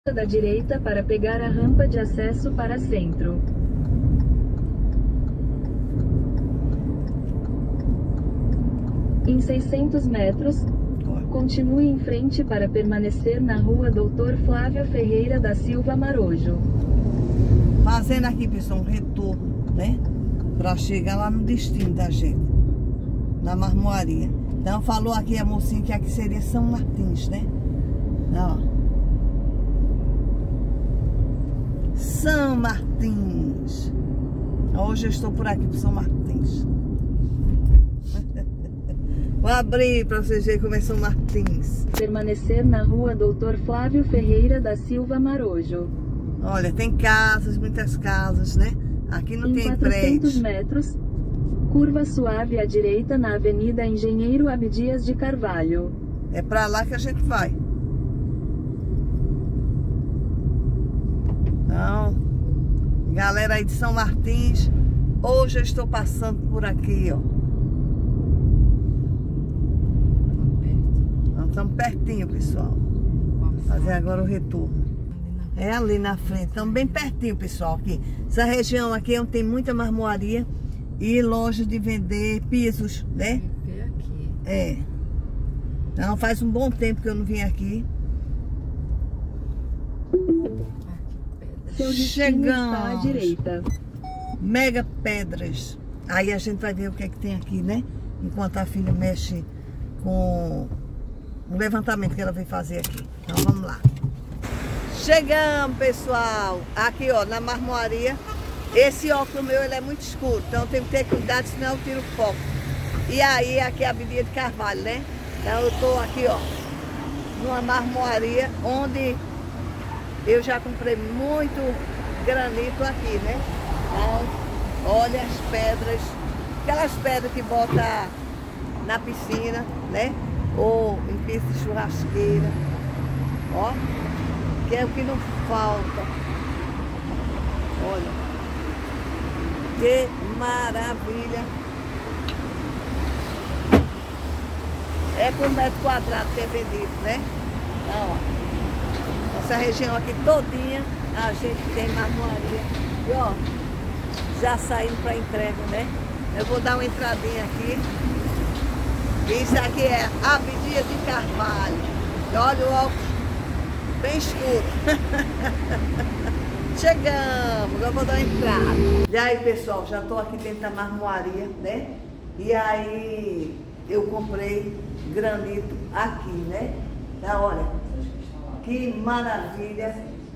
da direita para pegar a rampa de acesso para centro. Em 600 metros, continue em frente para permanecer na rua Dr. Flávio Ferreira da Silva Marojo. Fazendo aqui, pessoal, um retorno, né? Pra chegar lá no destino da gente, na marmoaria. Então falou aqui a mocinha que aqui seria São Martins, né? Ó. São Martins. Hoje eu estou por aqui pro São Martins. Vou abrir para vocês verem como é São Martins. Permanecer na rua Dr. Flávio Ferreira da Silva Marojo. Olha, tem casas, muitas casas, né? Aqui não tem prédio. Em 400 metros, curva suave à direita na Avenida Engenheiro Abdias de Carvalho. É para lá que a gente vai. Então, galera aí de São Martins, hoje eu estou passando por aqui, ó. Nós estamos pertinho, pessoal. Vou fazer agora o retorno. É ali na frente, estamos bem pertinho, pessoal, aqui. Essa região aqui é onde tem muita marmoaria e lojas de vender pisos, né? É. Então faz um bom tempo que eu não vim aqui. Chegamos. Está à direita. Mega Pedras. Aí a gente vai ver o que é que tem aqui, né? Enquanto a filha mexe com o levantamento que ela veio fazer aqui. Então vamos lá. Chegamos, pessoal. Aqui, ó, na marmoaria. Esse óculos meu, ele é muito escuro. Então eu tenho que ter cuidado, senão eu tiro o foco. E aí, aqui é a Avenida de Carvalho, né? Então eu tô aqui, ó, numa marmoaria onde eu já comprei muito granito aqui, né? Então, olha as pedras. Aquelas pedras que bota na piscina, né? Ou em pista de churrasqueira. Ó. Que é o que não falta. Olha. Que maravilha. É por metro quadrado que é vendido, né? Então, ó. Essa região aqui todinha a gente tem marmoaria. E ó, já saindo para entrega, né? Eu vou dar uma entradinha aqui. Isso aqui é Abdias de Carvalho. E olha o óculos bem escuro. Chegamos, eu vou dar uma entrada. E aí, pessoal, já tô aqui dentro da marmoaria, né? E aí eu comprei granito aqui, né? Então, olha, que maravilha.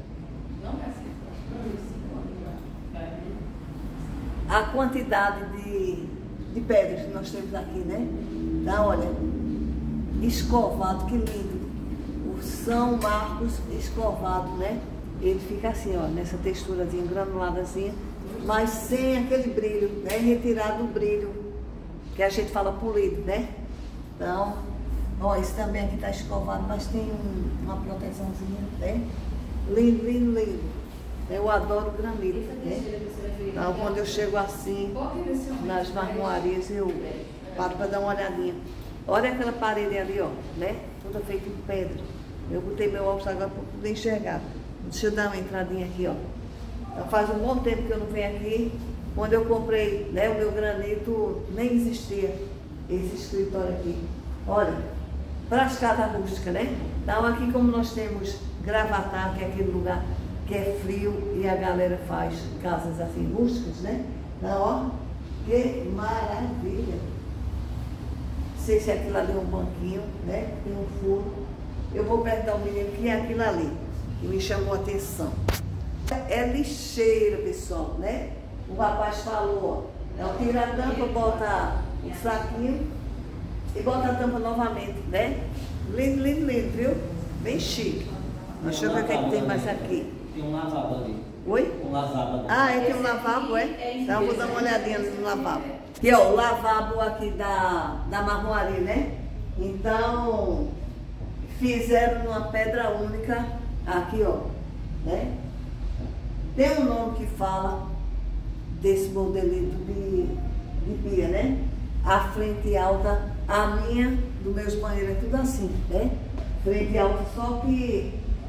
A quantidade de pedras que nós temos aqui, né? Então, olha, escovado, que lindo. O São Marcos escovado, né? Ele fica assim, ó, nessa texturazinha granuladazinha, mas sem aquele brilho, né? Retirado o brilho, que a gente fala polido, né? Então, ó, esse também aqui tá escovado, mas tem uma proteçãozinha, né? Lindo, lindo, lindo. Eu adoro granito, né? Então, quando eu chego assim, nas marmoarias, eu paro para dar uma olhadinha. Olha aquela parede ali, ó, né? Toda feita de pedra. Eu botei meu óculos agora para poder enxergar. Deixa eu dar uma entradinha aqui, ó. Então, faz um bom tempo que eu não venho aqui. Quando eu comprei, né, o meu granito, nem existia esse escritório aqui. Olha, para as casas rústicas, né? Então, aqui como nós temos Gravatar, que é aquele lugar que é frio e a galera faz casas assim rústicas, né? Então, ó, que maravilha. Não sei se aquilo ali é um banquinho, né? Tem um furo. Eu vou perguntar ao menino que é aquilo ali, que me chamou a atenção. É lixeira, pessoal, né? O rapaz falou, ó, é o tira a tampa, bota o saquinho e bota a tampa novamente, né? Lindo, lindo, lindo, viu? Bem chique. Deixa eu ver o que é que tem mais aqui. Tem um lavabo ali. Oi? Um lavabo ali. Ah, tem um lavabo, é? Então eu vou dar uma olhadinha no lavabo. Aqui, ó, o lavabo aqui da marmoaria, né? Então, fizeram numa pedra única, aqui, ó, né? Tem um nome que fala desse modelito de pia, né? A frente alta, a minha, dos meus banheiros é tudo assim, né? Frente alta, só que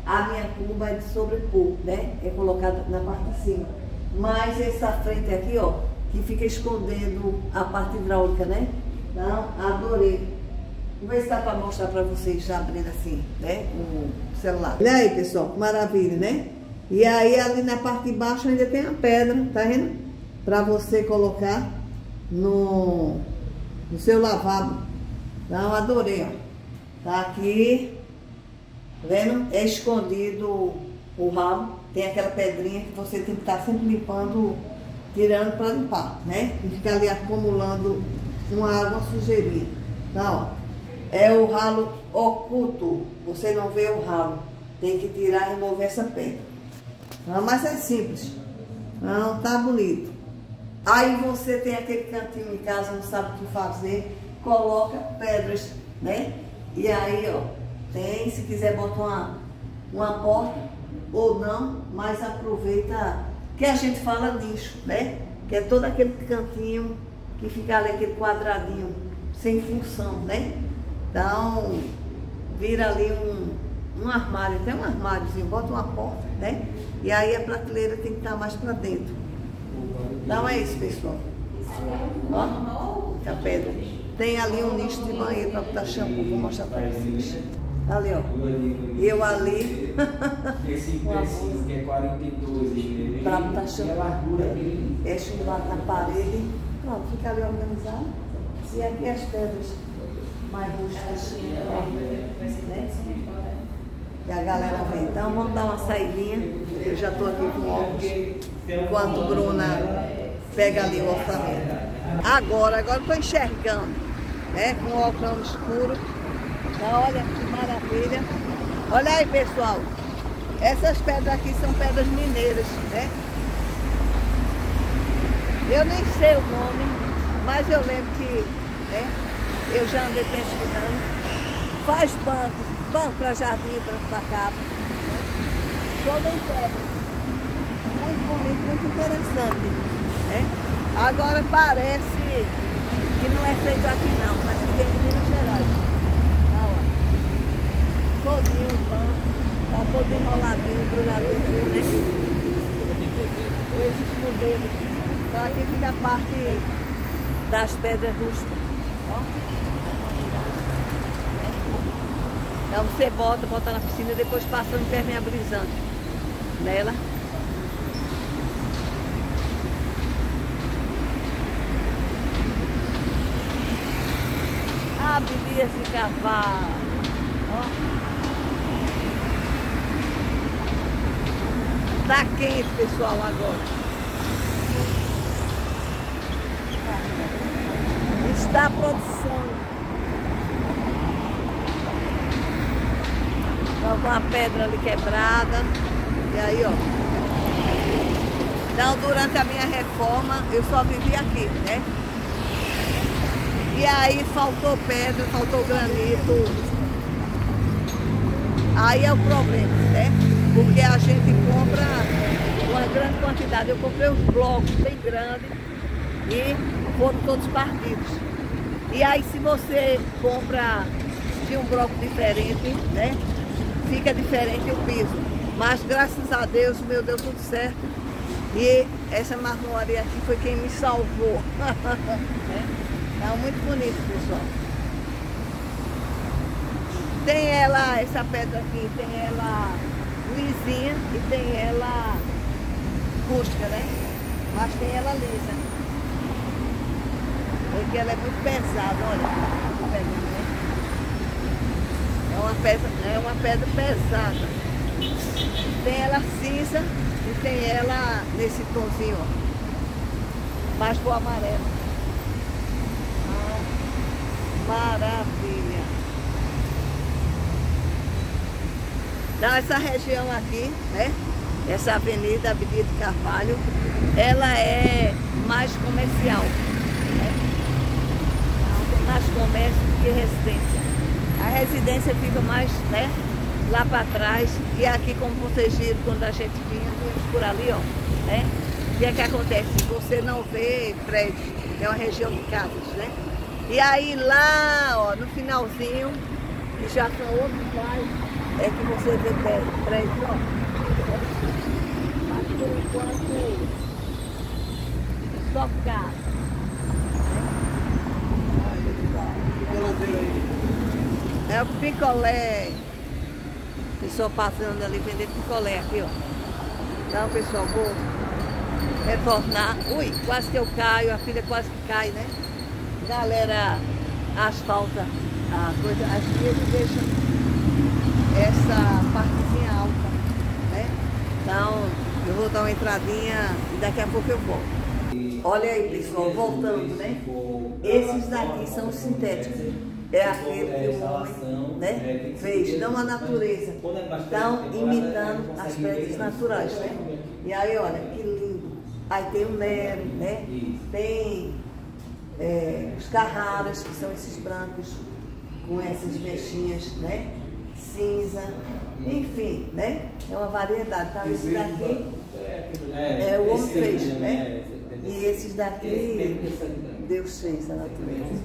a minha cuba é de sobrepor, né? É colocada na parte de cima. Mas essa frente aqui, ó, que fica escondendo a parte hidráulica, né? Então, adorei. Vou ver se dá para mostrar para vocês, já abrindo assim, né? O celular. Olha aí, pessoal, que maravilha, né? E aí, ali na parte de baixo ainda tem a pedra, tá vendo? Para você colocar no seu lavabo. Então, adorei, ó. Tá aqui, tá vendo? É escondido o ralo. Tem aquela pedrinha que você tem que estar sempre limpando, tirando para limpar, né? E ficar ali acumulando uma água, uma sujeirinha. Então, ó. É o ralo oculto. Você não vê o ralo. Tem que tirar e remover essa pedra. Não, mas é simples. Não, tá bonito. Aí você tem aquele cantinho em casa, não sabe o que fazer. Coloca pedras, né? E aí, ó, tem, se quiser botar uma porta ou não, mas aproveita que a gente fala nicho, né? Que é todo aquele cantinho que fica ali, aquele quadradinho sem função, né? Então, vira ali um armário, até um armáriozinho, bota uma porta, né? E aí a prateleira tem que estar mais para dentro. Então é isso, pessoal. Ó, a pedra. Tem ali um nicho de banheiro para botar shampoo, vou mostrar para vocês. Ali, ó. Eu ali. Esse preciso que é 42. Para botar shampoo. É chuva na parede. Pronto, fica ali organizado. E aqui as pedras mais rústicas, né? E a galera vem. Então vamos dar uma saidinha. Eu já estou aqui com óculos, enquanto Bruna pega ali o orçamento. Agora estou enxergando, né? Com o óculos escuro. Então, olha que maravilha. Olha aí, pessoal. Essas pedras aqui são pedras mineiras, né? Eu nem sei o nome, mas eu lembro que, né? Eu já andei pesquisando. Faz banco para jardim, para casa. Toda em pedra. Muito bonito, muito interessante. Né? Agora parece que não é feito aqui não, mas que vem de Minas Gerais. Todinho o banco, tá todo enroladinho, embrulhadinho, né? Esses modelos. Então aqui fica a parte das pedras rústicas. Então você bota na piscina e depois passa um impermeabilizante nela. Abelhas de cavalo. Ó. Tá quente, pessoal, agora. Está a produção. Então, com a pedra ali quebrada. E aí, ó. Então, durante a minha reforma, eu só vivi aqui, né? E aí faltou pedra, faltou granito. Aí é o problema, né? Porque a gente compra uma grande quantidade. Eu comprei uns blocos bem grandes e foram todos partidos. E aí se você compra de um bloco diferente, né? Fica diferente o piso. Mas graças a Deus, meu, deu tudo certo. E essa marmoraria aqui foi quem me salvou. Tá muito bonito, pessoal. Tem ela, essa pedra aqui, tem ela lisinha e tem ela rústica, né? Mas tem ela lisa. Porque ela é muito pesada, olha. É uma pedra pesada. Tem ela cinza e tem ela nesse tonzinho, ó. Mais pro amarelo. Maravilha. Então essa região aqui, né? Essa avenida, Avenida de Carvalho, ela é mais comercial, né? Então, tem mais comércio do que residência. A residência fica mais, né, lá para trás. E aqui, como vocês viram, quando a gente vinha por ali, ó, né? O que é que acontece? Você não vê prédios, é uma região de casas, né? E aí lá, ó, no finalzinho, que já são outros bairros, é que você vê prédio, ó. Mas por enquanto, só casa. É o picolé. Pessoal passando ali vendendo picolé aqui, ó. Então, pessoal, vou retornar. Ui, quase que eu caio, a filha quase que cai, né? Galera, asfalta a coisa, as vias e deixa essa partezinha alta, né? Então, eu vou dar uma entradinha e daqui a pouco eu volto. Olha aí, pessoal, voltando, né? Esses daqui são os sintéticos. É aquele que o homem, né, fez, não a natureza. Estão imitando as pedras naturais, né? E aí, olha, que lindo. Aí tem o Nero, né? Tem os Carraras, que são esses brancos com essas mechinhas, né? Cinza, enfim, né? É uma variedade. Então, esse daqui o homem fez, né? E esses daqui Deus fez a natureza.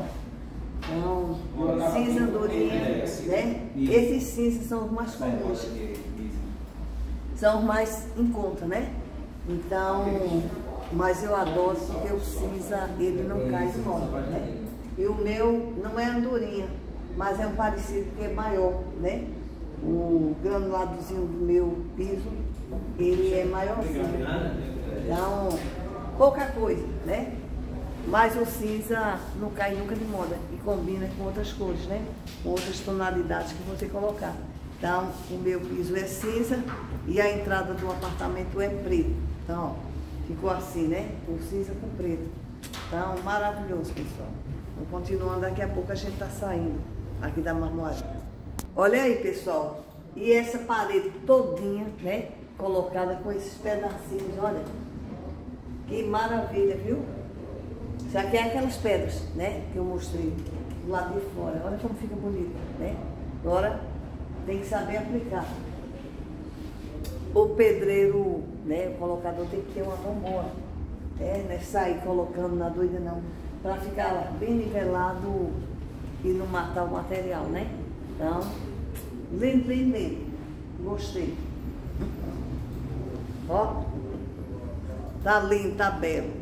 Então, cinza, andorinha, né? Esses cinzas são os mais comuns, são os mais em conta, né? Então, mas eu adoro porque o cinza, ele não cai de moda, né? E o meu não é andorinha, mas é um parecido que é maior, né? O granuladozinho do meu piso, ele é maiorzinho. Então, pouca coisa, né? Mas o cinza não cai nunca de moda e combina com outras cores, né? Com outras tonalidades que você colocar. Então, o meu piso é cinza e a entrada do apartamento é preto. Então, ó, ficou assim, né? O cinza com preto. Então, maravilhoso, pessoal. Então, continuando, daqui a pouco a gente tá saindo aqui da marmoraria. Olha aí, pessoal. E essa parede todinha, né? Colocada com esses pedacinhos, olha. Que maravilha, viu? Isso aqui é aquelas pedras, né, que eu mostrei do lado de fora. Olha como fica bonito, né? Agora tem que saber aplicar. O pedreiro, né, o colocador tem que ter uma mão boa. Não é sair colocando na doida não. Para ficar bem nivelado e não matar o material, né? Então, lindo, lindo, lindo. Gostei. Ó. Tá lindo, tá belo.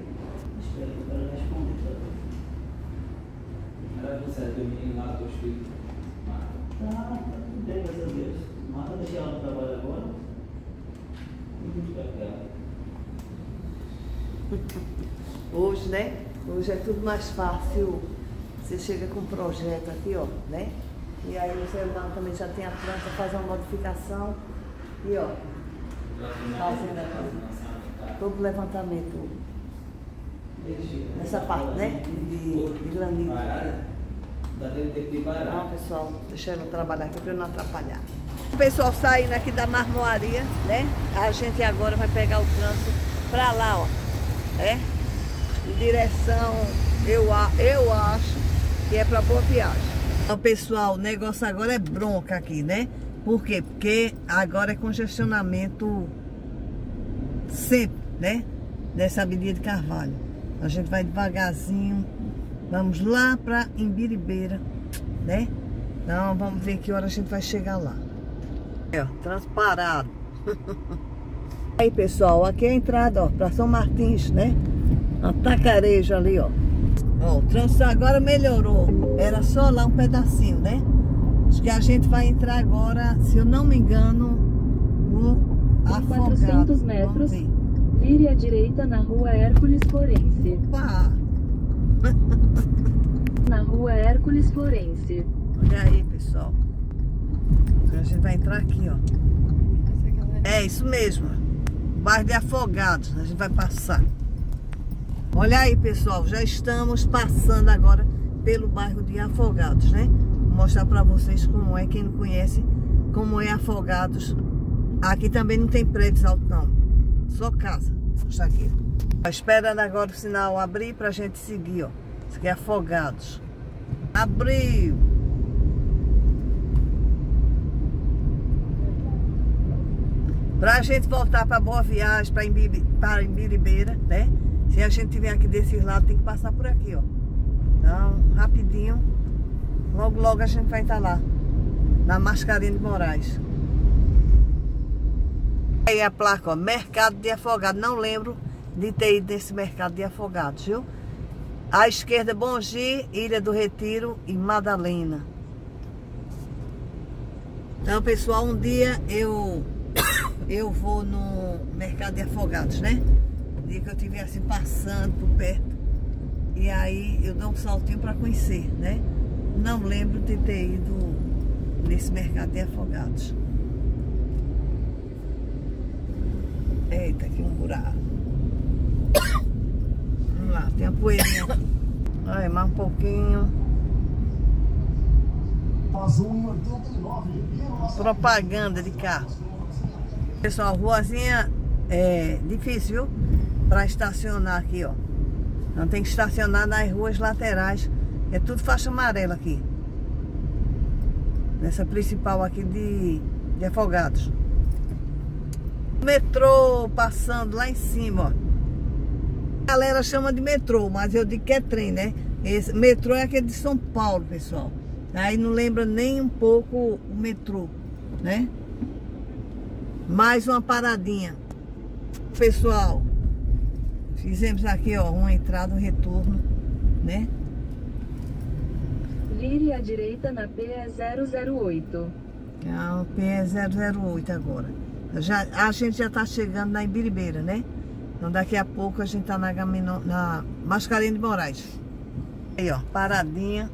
Você é teu menino lá, teus filhos? Tá tudo bem, graças a Deus. Marta deixei ela no trabalho agora. Hoje, né? Hoje é tudo mais fácil. Você chega com um projeto aqui, ó, né? E aí o celular também já tem a planta, faz uma modificação. E ó, fazendo aqui todo o levantamento nessa parte, né? De granito. Não, pessoal, deixa eu trabalhar aqui para eu não atrapalhar. O pessoal saindo aqui da marmoraria, né? A gente agora vai pegar o trânsito para lá, ó. Em direção, eu acho que é para Boa Viagem. Então, pessoal, o negócio agora é bronca aqui, né? Por quê? Porque agora é congestionamento sempre, né? Nessa Avenida de Carvalho. A gente vai devagarzinho. Vamos lá para Imbiribeira, né? Então, vamos ver que hora a gente vai chegar lá. Ó, transparado. Aí, pessoal, aqui é a entrada, ó, para São Martins, né? Uma tacareja ali, ó. Ó, o trânsito agora melhorou. Era só lá um pedacinho, né? Acho que a gente vai entrar agora, se eu não me engano, no Afogado. 400 metros, vire à direita na rua Hércules Florense. Opa! Na rua Hércules Florense. Olha aí, pessoal. A gente vai entrar aqui, ó. É isso mesmo. Bairro de Afogados. A gente vai passar. Olha aí, pessoal. Já estamos passando agora pelo bairro de Afogados, né? Vou mostrar pra vocês como é. Quem não conhece, como é Afogados. Aqui também não tem prédios altos, não. Só casa. Vou mostrar aqui. Esperando agora o sinal abrir pra gente seguir, ó. Isso aqui é Afogados. Abriu. Pra gente voltar pra Boa Viagem, para Imbiribeira, né? Se a gente tiver aqui desse lado, tem que passar por aqui, ó. Então, rapidinho. Logo, logo a gente vai estar lá. na Mascarenhas de Moraes. Aí a placa, ó, Mercado de Afogados. Não lembro de ter ido nesse Mercado de Afogados, viu? À esquerda, Bongi, Ilha do Retiro e Madalena. Então, pessoal, um dia eu vou no Mercado de Afogados, né? Um dia que eu estiver assim passando por perto. E aí eu dou um saltinho para conhecer, né? Não lembro de ter ido nesse Mercado de Afogados. Eita, aqui um buraco. Vamos lá, tem a poeirinha. Ai, mais um pouquinho. Propaganda de carro. Pessoal, ruazinha é difícil, viu? Para estacionar aqui, ó. Não tem que estacionar nas ruas laterais. É tudo faixa amarela aqui. Nessa principal aqui de Afogados. Metrô passando lá em cima, ó. A galera chama de metrô, mas eu digo que é trem, né? Esse metrô é aquele de São Paulo, pessoal. Aí não lembra nem um pouco o metrô, né? Mais uma paradinha. Pessoal, fizemos aqui, ó, uma entrada, um retorno, né? Vire à direita na PE 008. Ah, o PE 008 agora. A gente já tá chegando na Ibiribeira, né? Então daqui a pouco a gente tá na Mascarenhas de Moraes. Aí, ó, paradinha.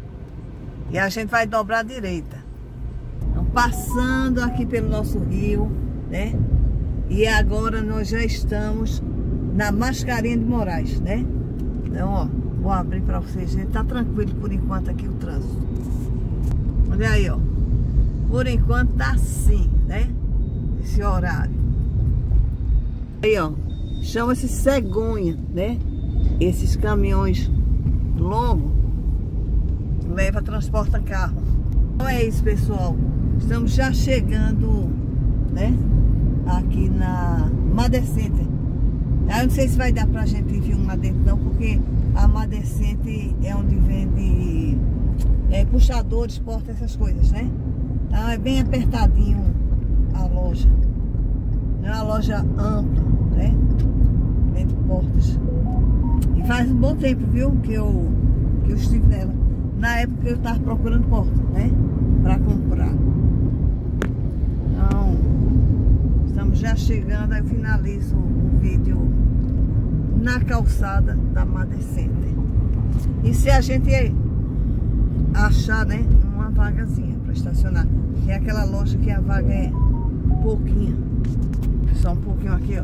E a gente vai dobrar à direita. Então, passando aqui pelo nosso rio, né? E agora nós já estamos na Mascarenhas de Moraes, né? Então, ó, vou abrir para vocês verem. Tá tranquilo por enquanto aqui o trânsito. Olha aí, ó. Por enquanto tá assim, né? Esse horário. Aí, ó. Chama-se cegonha, né? Esses caminhões longos leva, transporta carro. Então é isso, pessoal. Estamos já chegando, né? Aqui na Madecente. Eu não sei se vai dar pra gente filmar dentro não, porque a Madecente é onde vende puxadores, portas, essas coisas, né? Então é bem apertadinho a loja. É uma loja ampla, né? Vende portas. E faz um bom tempo, viu? Que eu estive nela. Na época eu estava procurando porta, né? Para comprar. Então, estamos já chegando. Aí eu finalizo o vídeo na calçada da Madecente. E se a gente achar, né? Uma vagazinha para estacionar. Que é aquela loja que a vaga é pouquinha. Só um pouquinho aqui, ó.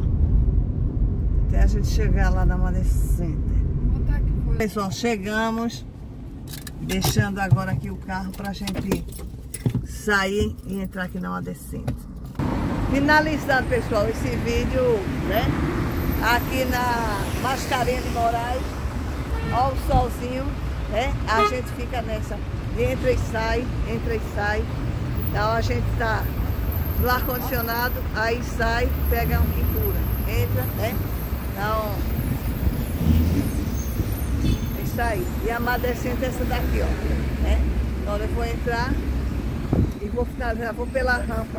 Até a gente chegar lá na Madecente. Pessoal, chegamos. Deixando agora aqui o carro pra gente sair e entrar aqui na Madecente. Finalizando, pessoal, esse vídeo, né? Aqui na Mascarenhas de Moraes. Ó o solzinho, né? A gente fica nessa. Entra e sai, entra e sai. Então a gente tá no ar-condicionado, aí sai, pega um quintura. Entra, né? Então... isso aí. E a Madecente é essa daqui, ó. Né? Então eu vou entrar e vou finalizar, vou pela rampa.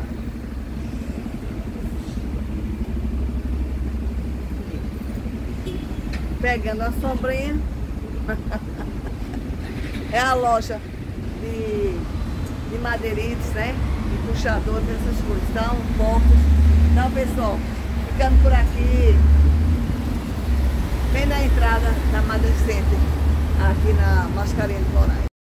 Pegando a sombrinha. É a loja de madeirites, né? De puxadores, essas coisas. Então, portas. Então, pessoal, ficando por aqui, bem na entrada da Madecente, aqui na Mascarenhas de Moraes.